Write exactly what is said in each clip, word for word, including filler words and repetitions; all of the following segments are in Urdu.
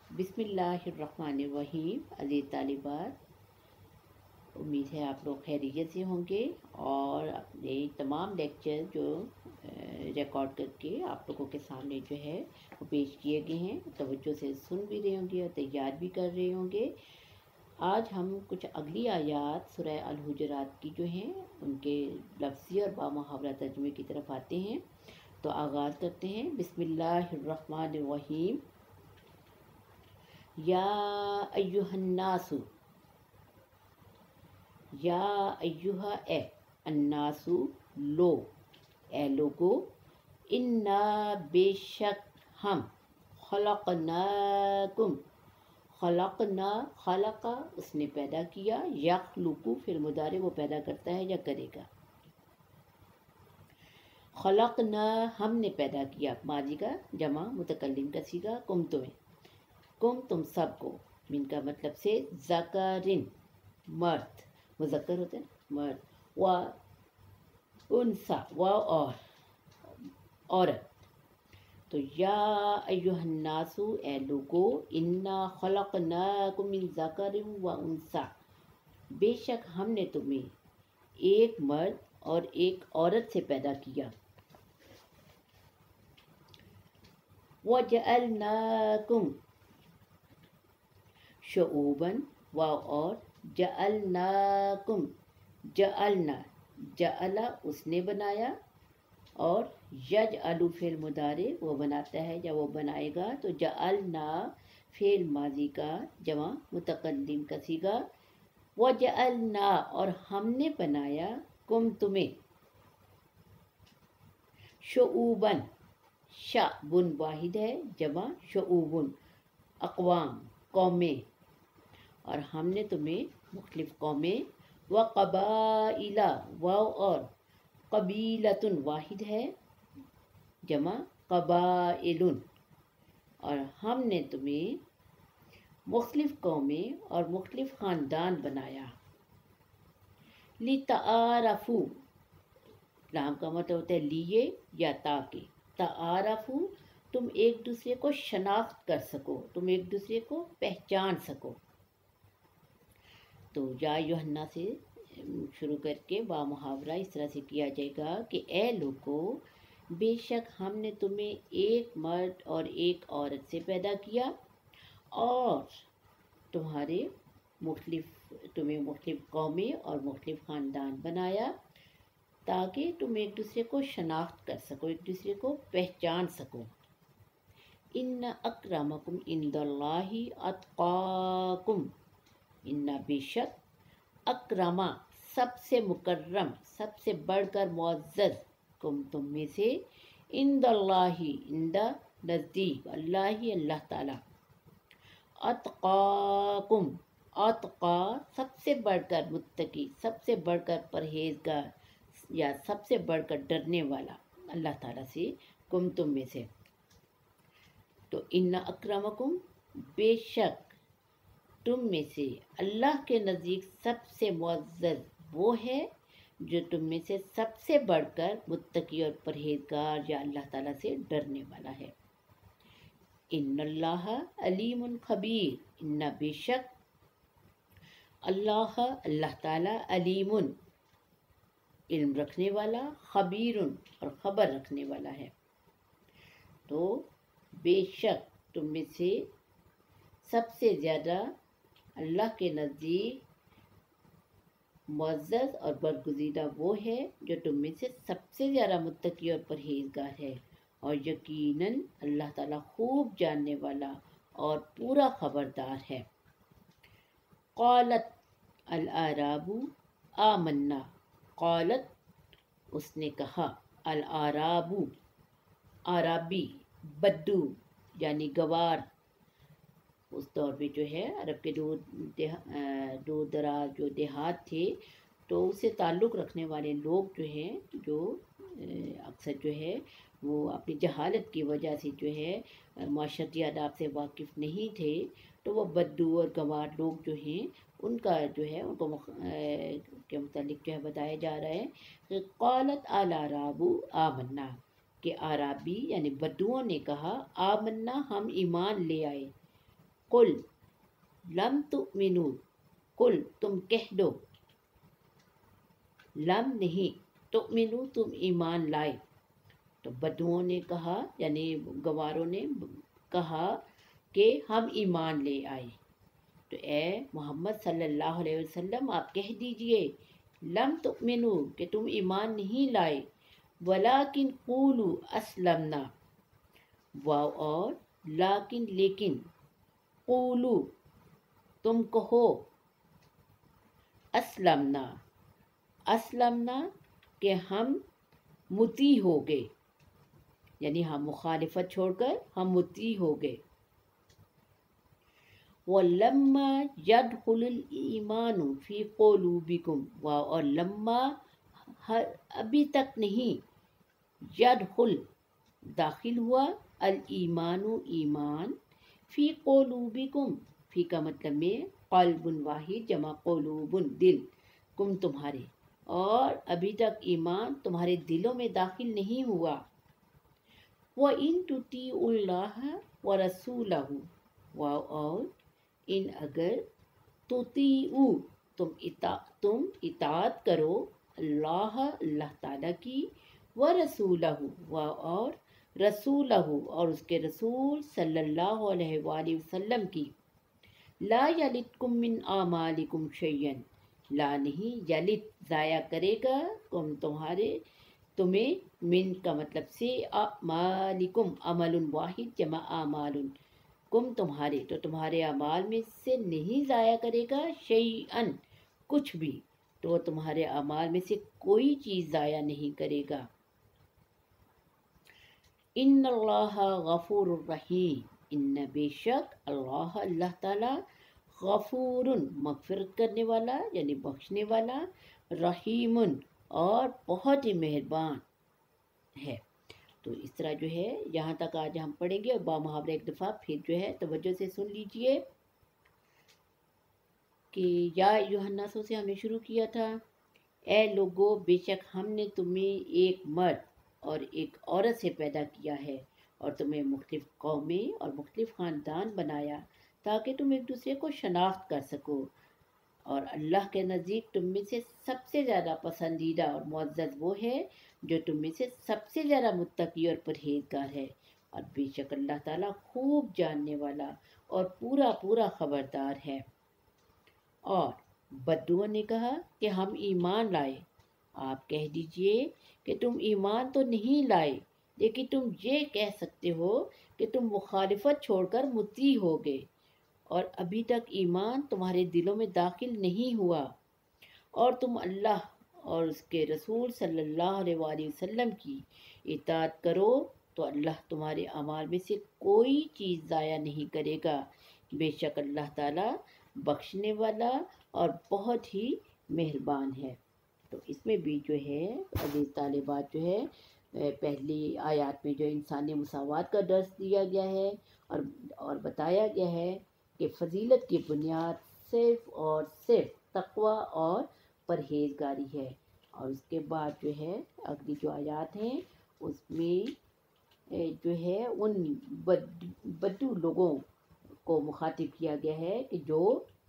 بسم اللہ الرحمن الرحیم۔ عزیز طالبات، امید ہے آپ لوگ خیریت سے ہوں گے اور اپنے تمام لیکچر جو ریکارڈ کر کے آپ لوگوں کے سامنے جو ہے وہ پیش کیے گئے ہیں توجہ سے سن بھی رہے ہوں گے اور تیار بھی کر رہے ہوں گے۔ آج ہم کچھ اگلی آیات سورہ الحجرات کی جو ہیں ان کے لفظی اور بامحاورہ ترجمے کی طرف آتے ہیں، تو آغاز کرتے ہیں۔ بسم اللہ الرحمن الرحیم۔ یا ایہا الناس، یا ایہا اے، الناس لوگ، اے لوگو، انا بے شک ہم، خلقناکم، خلقنا، خلقا اس نے پیدا کیا، یخلقو فعل مضارع وہ پیدا کرتا ہے یا کرے گا، خلقنا ہم نے پیدا کیا، ماضی کا جمع متکلم کا صیغہ، کم تمہیں، کم تم سب کو، من کا مطلب سے ذکرن مرد، مذکر ہوتے ہیں مرد، و انسا و اور عورت، تو یا ایہا الناس اے لوگو، انا خلقناکم من ذکر و انسا بے شک ہم نے تمہیں ایک مرد اور ایک عورت سے پیدا کیا، وجعلناکم شعوباً و اور جعلناکم، جعلنا جعلا اس نے بنایا، اور یجعلو فعل مضارع وہ بناتا ہے یا وہ بنائے گا، تو جعلنا فعل ماضی کا جمع متقدم کا صیغہ، وجعلنا اور ہم نے بنایا، کم تمہیں، شعوباً شعبن واحد ہے جمع شعوبن اقوام قومیں، اور ہم نے تمہیں مختلف قومیں، و قبائل واو اور قبیلتن واحد ہے جمع قبائل، اور ہم نے تمہیں مختلف قومیں اور مختلف خاندان بنایا، لتعارفوا لام کا مطلب ہوتا ہے لیے یا تاکہ، تعارفوا تم ایک دوسرے کو شناخت کر سکو، تم ایک دوسرے کو پہچان سکو، تو یا یوحنا سے شروع کر کے با محاورہ اس طرح سے کیا جائے گا کہ اے لوگو، بے شک ہم نے تمہیں ایک مرد اور ایک عورت سے پیدا کیا، اور تمہارے مختلف تمہیں مختلف قومیں اور مختلف خاندان بنایا تاکہ تم ایک دوسرے کو شناخت کر سکو، ایک دوسرے کو پہچان سکو۔ ان اکرمکم عند اللہ اتقاکم، ان بے شک اکرما سب سے مکرم، سب سے بڑھ کر معزز، کم تم میں سے، عند اللہ عند نزدیک اللہ اللہ تعالی، اتقاکم اتقا سب سے بڑھ کر متقی، سب سے بڑھ کر پرہیزگار یا سب سے بڑھ کر ڈرنے والا اللہ تعالیٰ سے، کم تم میں سے، تو ان اکرمکم بے شک تم میں سے، اللہ کے نزدیک سب سے معزز وہ ہے جو تم میں سے سب سے بڑھ کر متقی اور پرہیزگار یا اللہ تعالیٰ سے ڈرنے والا ہے۔ ان اللہ علیم خبیر، ان بے شک اللہ اللہ تعالیٰ علیم علم رکھنے والا، خبیر اور خبر رکھنے والا ہے، تو بے شک تم میں سے سب سے زیادہ اللہ کے نزدیک معزز اور برگزیدہ وہ ہے جو تم میں سے سب سے زیادہ متقی اور پرہیزگار ہے، اور یقیناً اللہ تعالیٰ خوب جاننے والا اور پورا خبردار ہے۔ قالت الاعراب آمنا، قالت اس نے کہا، الاعراب عربی، بدو یعنی گوار، اس دور میں جو ہے عرب کے دو دور دراز جو دیہات تھے تو اس سے تعلق رکھنے والے لوگ جو ہیں جو اکثر جو ہے وہ اپنی جہالت کی وجہ سے جو ہے معاشرتی آداب سے واقف نہیں تھے، تو وہ بدو اور گوار لوگ جو ہیں ان کا جو ہے ان کو مخ... کے متعلق جو ہے بتایا جا رہا ہے کہ قالت الاعراب آمنا، کہ عربی یعنی بدوؤں نے کہا، آمنا ہم ایمان لے آئے، قل لم تؤمنو، قل تم کہہ دو، لم نہیں، تؤمنو تم ایمان لائے۔ تو بدوؤں نے کہا، یعنی گواروں نے کہا کہ ہم ایمان لے آئے۔ تو اے محمد صلی اللہ علیہ وسلم آپ کہہ دیجئے لم تؤمنو کہ تم ایمان نہیں لائے، ولیکن قولوا اسلمنا، واو اور لیکن لیکن، قولو تم کہو، اسلمنا اسلمنا کہ ہم مطیع ہو گئے، یعنی ہم مخالفت چھوڑ کر ہم مطیع ہو گئے۔ وَلَمَّا يَدْخُلُ الْإِيمَانُ فِي قُلُوبِكُمْ، واو اور لما ابھی تک نہیں، یدخل داخل ہوا، الایمان ایمان، فی قلوبکم، فی کا مطلب میں قلب واحد جمع قلوب دل، کم تمہارے، اور ابھی تک ایمان تمہارے دلوں میں داخل نہیں ہوا۔ وَإِن تُطِیعُوا اللَّهَ وَرَسُولَهُ، واو اور ان اگر تطیعوا تم اطاع تم اطاعت کرو، اللہ اللہ تعالیٰ کی، ورسولہ واو اور رسولہ اور اس کے رسول صلی اللہ علیہ وآلہ وسلم کی، لا یلتکم من اعمالکم شیئا، لا نہیں، یلت ضائع کرے گا تم تمہارے تمہیں، من کا مطلب سے، اعمالکم عمل واحد جمع اعمال، کم تمہارے، تو تمہارے اعمال میں سے نہیں ضائع کرے گا، شیئن کچھ بھی، تو وہ تمہارے اعمال میں سے کوئی چیز ضائع نہیں کرے گا۔ ان اللہ غفور الرحیم، ان بے شک اللہ اللہ تعالی، غفور مغفرت کرنے والا یعنی بخشنے والا، رحیم اور بہت ہی مہربان ہے۔ تو اس طرح جو ہے یہاں تک آج ہم پڑھیں گے، اور با محاورہ ایک دفعہ پھر جو ہے توجہ سے سن لیجئے کہ یا ایھا الناس سے ہم نے شروع کیا تھا، اے لوگو بے شک ہم نے تمہیں ایک مرد اور ایک عورت سے پیدا کیا ہے، اور تمہیں مختلف قومیں اور مختلف خاندان بنایا تاکہ تم ایک دوسرے کو شناخت کر سکو، اور اللہ کے نزدیک تم میں سے سب سے زیادہ پسندیدہ اور معزز وہ ہے جو تم میں سے سب سے زیادہ متقی اور پرہیزگار ہے، اور بے شک اللہ تعالیٰ خوب جاننے والا اور پورا پورا خبردار ہے۔ اور بدوؤں نے کہا کہ ہم ایمان لائے، آپ کہہ دیجئے کہ تم ایمان تو نہیں لائے، لیکن تم یہ کہہ سکتے ہو کہ تم مخالفت چھوڑ کر مطیع ہو گئے، اور ابھی تک ایمان تمہارے دلوں میں داخل نہیں ہوا، اور تم اللہ اور اس کے رسول صلی اللہ علیہ وآلہ وسلم کی اطاعت کرو، تو اللہ تمہارے اعمال میں سے کوئی چیز ضائع نہیں کرے گا، بے شک اللہ تعالیٰ بخشنے والا اور بہت ہی مہربان ہے۔ تو اس میں بھی جو ہے عزیز طالبات جو ہے پہلی آیات میں جو انسانی مساوات کا درس دیا گیا ہے، اور اور بتایا گیا ہے کہ فضیلت کی بنیاد صرف اور صرف تقوی اور پرہیزگاری ہے۔ اور اس کے بعد جو ہے اگلی جو آیات ہیں اس میں جو ہے ان بد بدو لوگوں کو مخاطب کیا گیا ہے کہ جو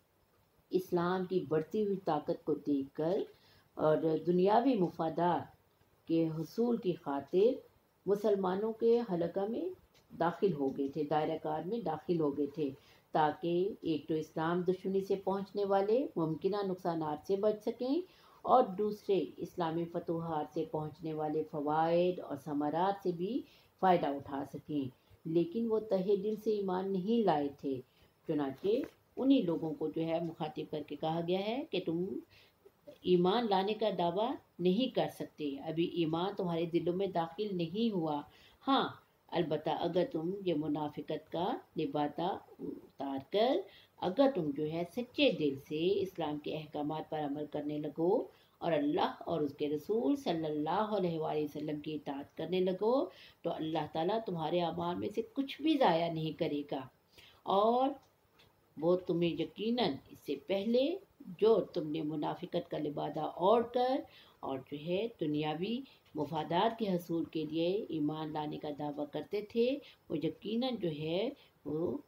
اسلام کی بڑھتی ہوئی طاقت کو دیکھ کر اور دنیاوی مفادات کے حصول کی خاطر مسلمانوں کے حلقہ میں داخل ہو گئے تھے، دائرہ کار میں داخل ہو گئے تھے، تاکہ ایک تو اسلام دشمنی سے پہنچنے والے ممکنہ نقصانات سے بچ سکیں، اور دوسرے اسلامی فتوحات سے پہنچنے والے فوائد اور ثمرات سے بھی فائدہ اٹھا سکیں، لیکن وہ تہہ دل سے ایمان نہیں لائے تھے۔ چنانچہ انہی لوگوں کو جو ہے مخاطب کر کے کہا گیا ہے کہ تم ایمان لانے کا دعویٰ نہیں کر سکتے، ابھی ایمان تمہارے دلوں میں داخل نہیں ہوا، ہاں البتہ اگر تم یہ منافقت کا لبادہ اتار کر اگر تم جو ہے سچے دل سے اسلام کے احکامات پر عمل کرنے لگو، اور اللہ اور اس کے رسول صلی اللہ علیہ وآلہ وسلم کی اطاعت کرنے لگو، تو اللہ تعالیٰ تمہارے اعمال میں سے کچھ بھی ضائع نہیں کرے گا، اور وہ تمہیں یقیناً اس سے پہلے جو تم نے منافقت کا لبادہ اوڑھ کر اور جو ہے دنیاوی مفادات کے حصول کے لیے ایمان لانے کا دعویٰ کرتے تھے، وہ یقیناً جو ہے وہ تمہیں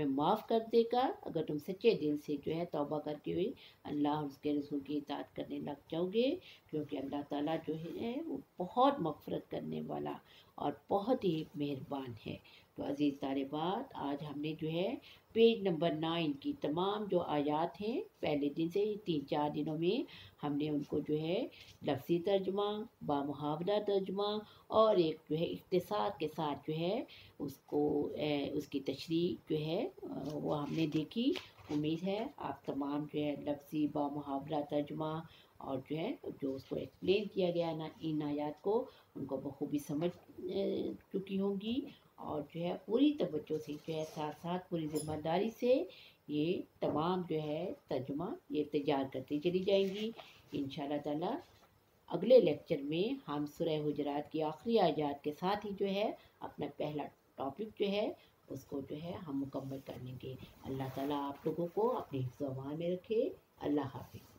तुम्हें माफ़ कर देगा अगर तुम सच्चे दिल से जो है तौबा करके हुए अल्लाह और उसके रसूल की इताअत करने लग जाओगे, क्योंकि अल्लाह ताला जो है वो बहुत मग़फ़िरत करने वाला और बहुत ही मेहरबान है। तो अज़ीज़ तालिबात, आज हमने जो है पेज नंबर नाइन की तमाम जो आयात हैं पहले दिन से ही तीन चार दिनों में हमने उनको जो है लफ्ज़ी तर्जुमा, बामुहावरा तर्जुमा और एक जो है इख्तिसार के साथ जो है उसको ए, उसकी तशरीह जो है अ, वो हमने देखी। उम्मीद है आप तमाम जो है लफ्ज़ी बामुहावरा तर्जुमा और जो है जो उसको एक्सप्लेन किया गया ना इन आयात को उनको बखूबी समझ अ, चुकी होंगी और जो है पूरी तवज्जो से जो है साथ साथ पूरी ज़िम्मेदारी से ये तमाम जो है तर्जुमा ये तैयार करती चली जाएंगी। इंशाअल्लाह ताला अगले लेक्चर में हम सूरह हुजरात की आखिरी आयत के साथ ही जो है अपना पहला टॉपिक जो है उसको जो है हम मुकम्मल कर लेंगे। अल्लाह ताला आप लोगों को अपने हिफ्ज़-ओ-अमान में रखे। अल्लाह हाफ़िज़।